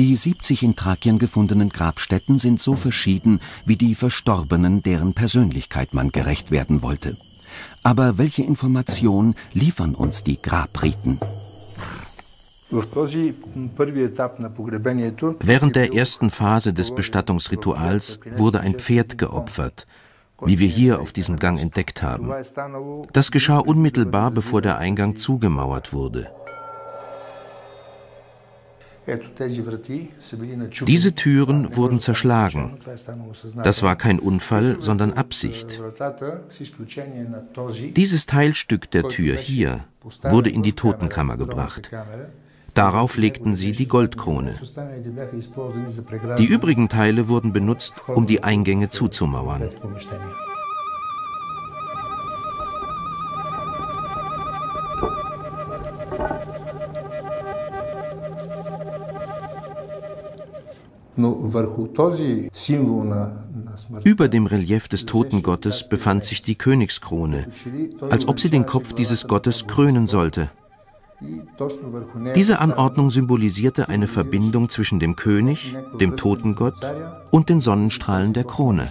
Die 70 in Thrakien gefundenen Grabstätten sind so verschieden wie die Verstorbenen, deren Persönlichkeit man gerecht werden wollte. Aber welche Informationen liefern uns die Grabriten? Während der ersten Phase des Bestattungsrituals wurde ein Pferd geopfert, wie wir hier auf diesem Gang entdeckt haben. Das geschah unmittelbar, bevor der Eingang zugemauert wurde. Diese Türen wurden zerschlagen. Das war kein Unfall, sondern Absicht. Dieses Teilstück der Tür hier wurde in die Totenkammer gebracht. Darauf legten sie die Goldkrone. Die übrigen Teile wurden benutzt, um die Eingänge zuzumauern. Über dem Relief des Totengottes befand sich die Königskrone, als ob sie den Kopf dieses Gottes krönen sollte. Diese Anordnung symbolisierte eine Verbindung zwischen dem König, dem Totengott und den Sonnenstrahlen der Krone.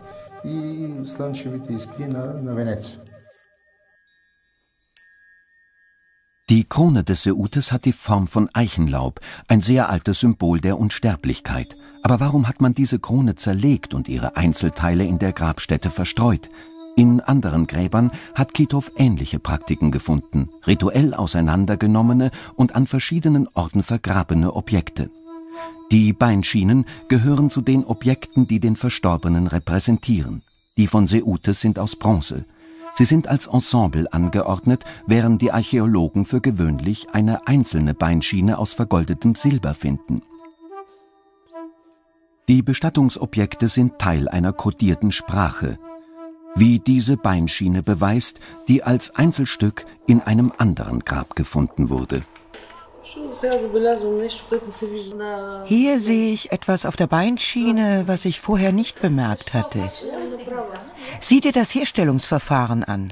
Die Krone des Seutes hat die Form von Eichenlaub, ein sehr altes Symbol der Unsterblichkeit. Aber warum hat man diese Krone zerlegt und ihre Einzelteile in der Grabstätte verstreut? In anderen Gräbern hat Kitov ähnliche Praktiken gefunden, rituell auseinandergenommene und an verschiedenen Orten vergrabene Objekte. Die Beinschienen gehören zu den Objekten, die den Verstorbenen repräsentieren. Die von Seutes sind aus Bronze. Sie sind als Ensemble angeordnet, während die Archäologen für gewöhnlich eine einzelne Beinschiene aus vergoldetem Silber finden. Die Bestattungsobjekte sind Teil einer kodierten Sprache, wie diese Beinschiene beweist, die als Einzelstück in einem anderen Grab gefunden wurde. Hier sehe ich etwas auf der Beinschiene, was ich vorher nicht bemerkt hatte. Sieh dir das Herstellungsverfahren an.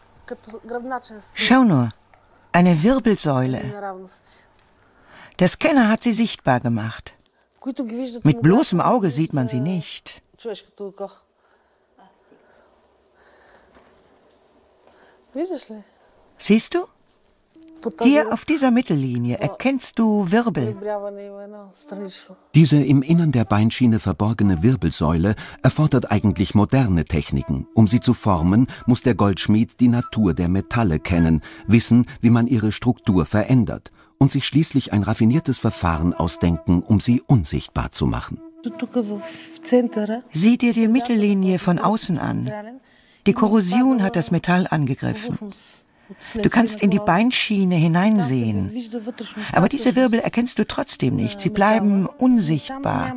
Schau nur, eine Wirbelsäule. Der Scanner hat sie sichtbar gemacht. Mit bloßem Auge sieht man sie nicht. Siehst du? Hier auf dieser Mittellinie erkennst du Wirbel. Diese im Innern der Beinschiene verborgene Wirbelsäule erfordert eigentlich moderne Techniken. Um sie zu formen, muss der Goldschmied die Natur der Metalle kennen, wissen, wie man ihre Struktur verändert und sich schließlich ein raffiniertes Verfahren ausdenken, um sie unsichtbar zu machen. Sieh dir die Mittellinie von außen an. Die Korrosion hat das Metall angegriffen. Du kannst in die Beinschiene hineinsehen. Aber diese Wirbel erkennst du trotzdem nicht. Sie bleiben unsichtbar.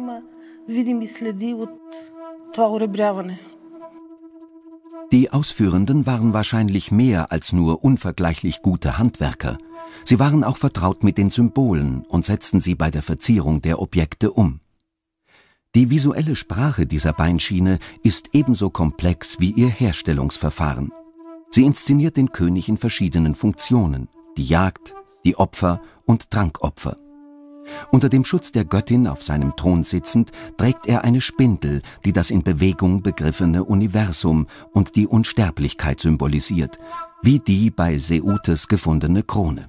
Die Ausführenden waren wahrscheinlich mehr als nur unvergleichlich gute Handwerker. Sie waren auch vertraut mit den Symbolen und setzten sie bei der Verzierung der Objekte um. Die visuelle Sprache dieser Beinschiene ist ebenso komplex wie ihr Herstellungsverfahren. Sie inszeniert den König in verschiedenen Funktionen, die Jagd, die Opfer und Trankopfer. Unter dem Schutz der Göttin auf seinem Thron sitzend, trägt er eine Spindel, die das in Bewegung begriffene Universum und die Unsterblichkeit symbolisiert, wie die bei Seutes gefundene Krone.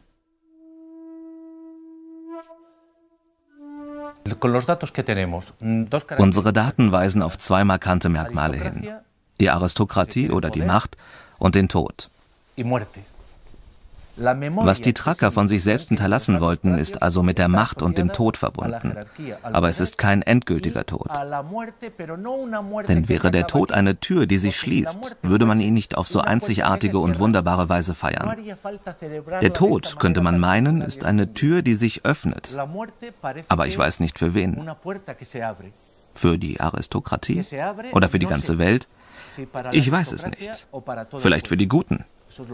Unsere Daten weisen auf zwei markante Merkmale hin: die Aristokratie oder die Macht und den Tod. Was die Thraker von sich selbst hinterlassen wollten, ist also mit der Macht und dem Tod verbunden. Aber es ist kein endgültiger Tod. Denn wäre der Tod eine Tür, die sich schließt, würde man ihn nicht auf so einzigartige und wunderbare Weise feiern. Der Tod, könnte man meinen, ist eine Tür, die sich öffnet. Aber ich weiß nicht für wen. Für die Aristokratie? Oder für die ganze Welt? Ich weiß es nicht. Vielleicht für die Guten.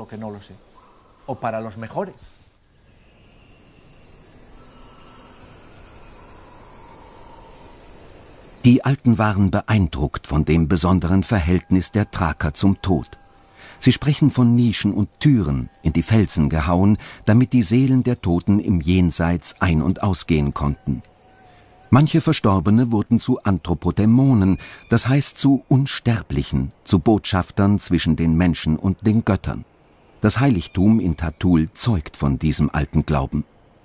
Die Alten waren beeindruckt von dem besonderen Verhältnis der Thraker zum Tod. Sie sprechen von Nischen und Türen, in die Felsen gehauen, damit die Seelen der Toten im Jenseits ein- und ausgehen konnten. Manche Verstorbene wurden zu Anthropodämonen, das heißt zu Unsterblichen, zu Botschaftern zwischen den Menschen und den Göttern. Das Heiligtum in Tatul zeugt von diesem alten Glauben.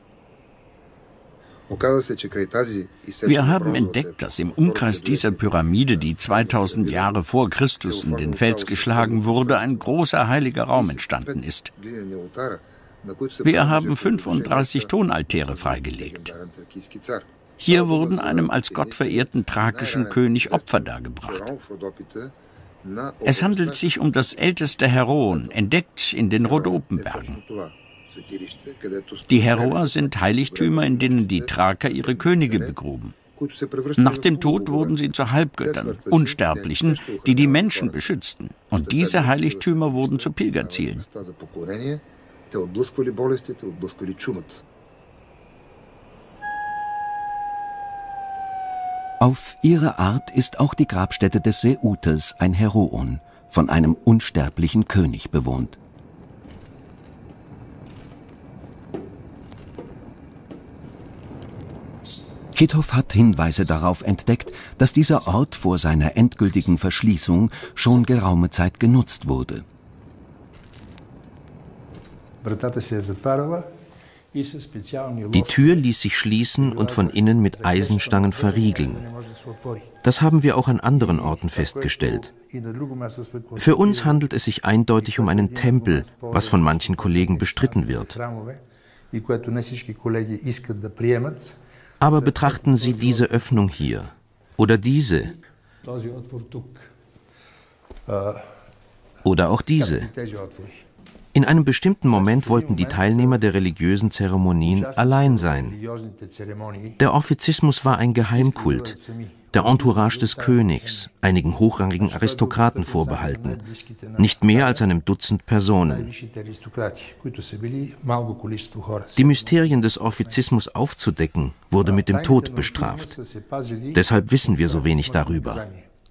Wir haben entdeckt, dass im Umkreis dieser Pyramide, die 2000 Jahre vor Christus in den Fels geschlagen wurde, ein großer heiliger Raum entstanden ist. Wir haben 35 Tonaltäre freigelegt. Hier wurden einem als Gott verehrten thrakischen König Opfer dargebracht. Es handelt sich um das älteste Heroon, entdeckt in den Rhodopenbergen. Die Heroa sind Heiligtümer, in denen die Thraker ihre Könige begruben. Nach dem Tod wurden sie zu Halbgöttern, Unsterblichen, die die Menschen beschützten. Und diese Heiligtümer wurden zu Pilgerzielen. Auf ihre Art ist auch die Grabstätte des Seutes ein Heroon, von einem unsterblichen König bewohnt. Kithoff hat Hinweise darauf entdeckt, dass dieser Ort vor seiner endgültigen Verschließung schon geraume Zeit genutzt wurde. Die Tür ließ sich schließen und von innen mit Eisenstangen verriegeln. Das haben wir auch an anderen Orten festgestellt. Für uns handelt es sich eindeutig um einen Tempel, was von manchen Kollegen bestritten wird. Aber betrachten Sie diese Öffnung hier oder diese oder auch diese. In einem bestimmten Moment wollten die Teilnehmer der religiösen Zeremonien allein sein. Der Offizismus war ein Geheimkult, der Entourage des Königs, einigen hochrangigen Aristokraten vorbehalten, nicht mehr als einem Dutzend Personen. Die Mysterien des Offizismus aufzudecken, wurde mit dem Tod bestraft. Deshalb wissen wir so wenig darüber.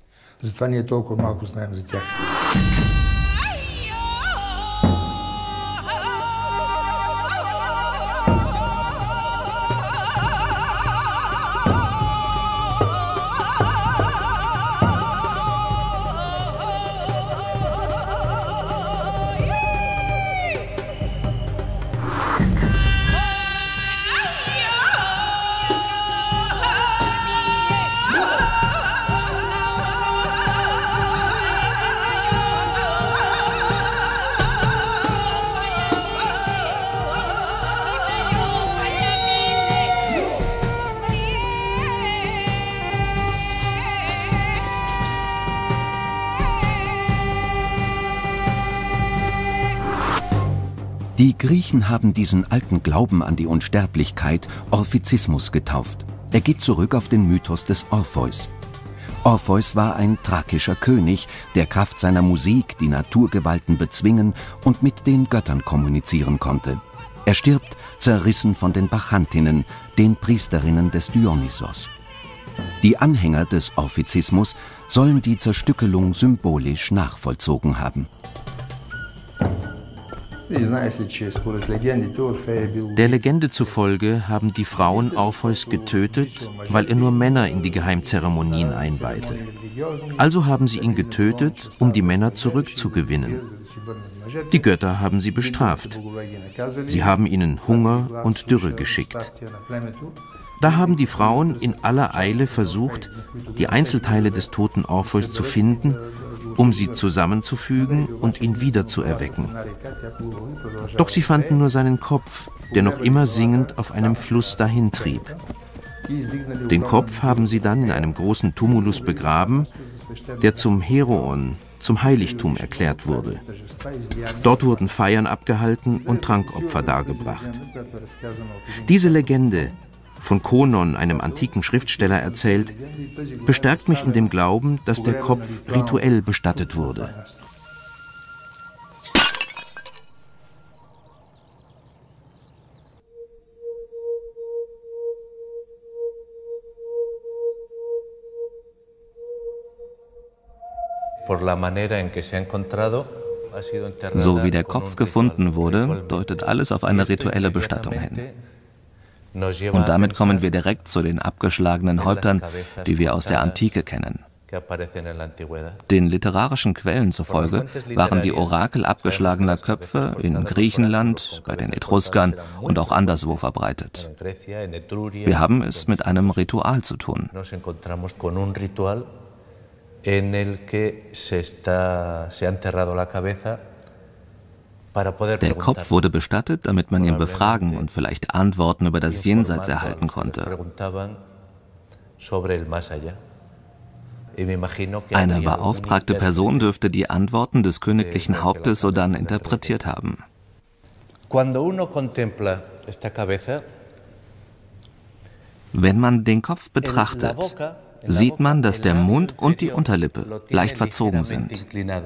Die Griechen haben diesen alten Glauben an die Unsterblichkeit Orphizismus getauft. Er geht zurück auf den Mythos des Orpheus. Orpheus war ein thrakischer König, der Kraft seiner Musik die Naturgewalten bezwingen und mit den Göttern kommunizieren konnte. Er stirbt, zerrissen von den Bachantinnen, den Priesterinnen des Dionysos. Die Anhänger des Orphizismus sollen die Zerstückelung symbolisch nachvollzogen haben. Der Legende zufolge haben die Frauen Orpheus getötet, weil er nur Männer in die Geheimzeremonien einweihte. Also haben sie ihn getötet, um die Männer zurückzugewinnen. Die Götter haben sie bestraft. Sie haben ihnen Hunger und Dürre geschickt. Da haben die Frauen in aller Eile versucht, die Einzelteile des toten Orpheus zu finden, um sie zusammenzufügen und ihn wiederzuerwecken. Doch sie fanden nur seinen Kopf, der noch immer singend auf einem Fluss dahintrieb. Den Kopf haben sie dann in einem großen Tumulus begraben, der zum Heroon, zum Heiligtum erklärt wurde. Dort wurden Feiern abgehalten und Trankopfer dargebracht. Diese Legende, von Konon, einem antiken Schriftsteller, erzählt, bestärkt mich in dem Glauben, dass der Kopf rituell bestattet wurde. So wie der Kopf gefunden wurde, deutet alles auf eine rituelle Bestattung hin. Und damit kommen wir direkt zu den abgeschlagenen Häuptern, die wir aus der Antike kennen. Den literarischen Quellen zufolge waren die Orakel abgeschlagener Köpfe in Griechenland, bei den Etruskern und auch anderswo verbreitet. Wir haben es mit einem Ritual zu tun. Der Kopf wurde bestattet, damit man ihn befragen und vielleicht Antworten über das Jenseits erhalten konnte. Eine beauftragte Person dürfte die Antworten des königlichen Hauptes sodann interpretiert haben. Wenn man den Kopf betrachtet, sieht man, dass der Mund und die Unterlippe leicht verzogen sind.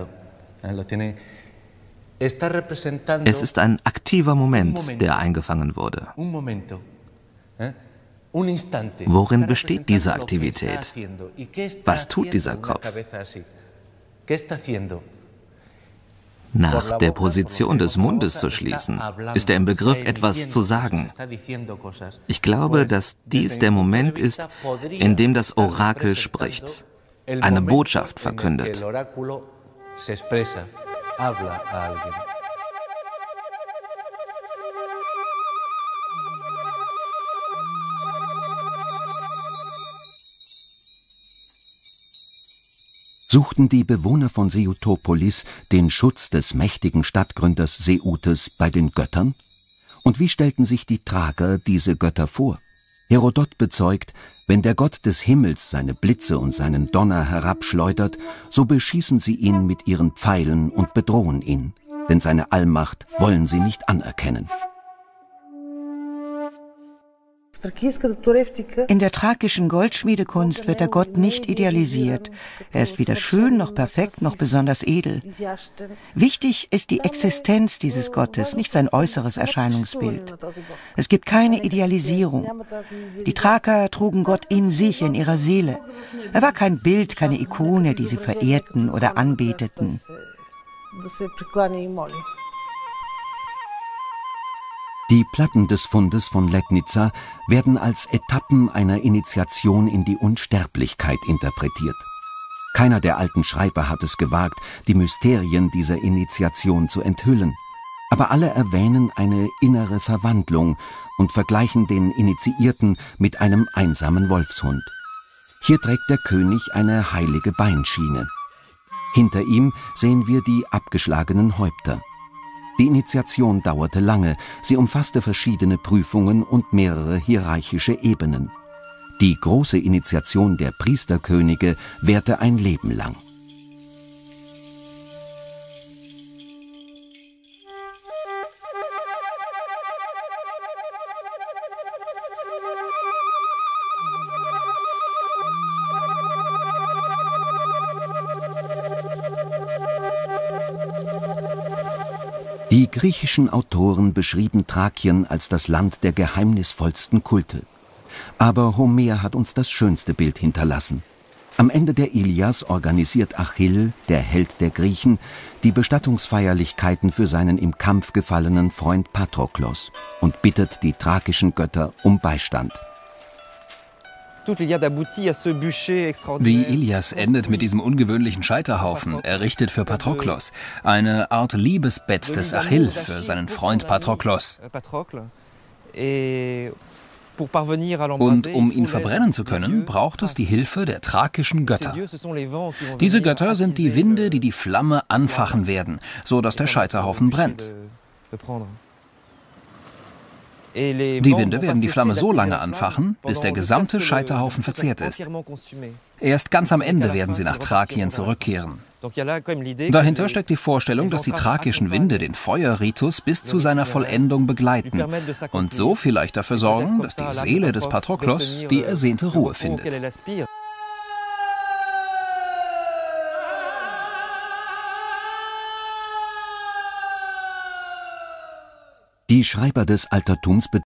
Es ist ein aktiver Moment, der eingefangen wurde. Worin besteht diese Aktivität? Was tut dieser Kopf? Nach der Position des Mundes zu schließen, ist er im Begriff, etwas zu sagen. Ich glaube, dass dies der Moment ist, in dem das Orakel spricht, eine Botschaft verkündet. Suchten die Bewohner von Seuthopolis den Schutz des mächtigen Stadtgründers Seuthes bei den Göttern? Und wie stellten sich die Thraker diese Götter vor? Herodot bezeugt, wenn der Gott des Himmels seine Blitze und seinen Donner herabschleudert, so beschießen sie ihn mit ihren Pfeilen und bedrohen ihn, denn seine Allmacht wollen sie nicht anerkennen. In der thrakischen Goldschmiedekunst wird der Gott nicht idealisiert. Er ist weder schön, noch perfekt, noch besonders edel. Wichtig ist die Existenz dieses Gottes, nicht sein äußeres Erscheinungsbild. Es gibt keine Idealisierung. Die Thraker trugen Gott in sich, in ihrer Seele. Er war kein Bild, keine Ikone, die sie verehrten oder anbeteten. Die Platten des Fundes von Lednica werden als Etappen einer Initiation in die Unsterblichkeit interpretiert. Keiner der alten Schreiber hat es gewagt, die Mysterien dieser Initiation zu enthüllen. Aber alle erwähnen eine innere Verwandlung und vergleichen den Initiierten mit einem einsamen Wolfshund. Hier trägt der König eine heilige Beinschiene. Hinter ihm sehen wir die abgeschlagenen Häupter. Die Initiation dauerte lange, sie umfasste verschiedene Prüfungen und mehrere hierarchische Ebenen. Die große Initiation der Priesterkönige währte ein Leben lang. Die griechischen Autoren beschrieben Thrakien als das Land der geheimnisvollsten Kulte. Aber Homer hat uns das schönste Bild hinterlassen. Am Ende der Ilias organisiert Achill, der Held der Griechen, die Bestattungsfeierlichkeiten für seinen im Kampf gefallenen Freund Patroklos und bittet die thrakischen Götter um Beistand. Die Ilias endet mit diesem ungewöhnlichen Scheiterhaufen, errichtet für Patroklos, eine Art Liebesbett des Achill für seinen Freund Patroklos. Und um ihn verbrennen zu können, braucht es die Hilfe der thrakischen Götter. Diese Götter sind die Winde, die die Flamme anfachen werden, so dass der Scheiterhaufen brennt. Die Winde werden die Flamme so lange anfachen, bis der gesamte Scheiterhaufen verzehrt ist. Erst ganz am Ende werden sie nach Thrakien zurückkehren. Dahinter steckt die Vorstellung, dass die thrakischen Winde den Feuerritus bis zu seiner Vollendung begleiten und so vielleicht dafür sorgen, dass die Seele des Patroklos die ersehnte Ruhe findet. Die Schreiber des Altertums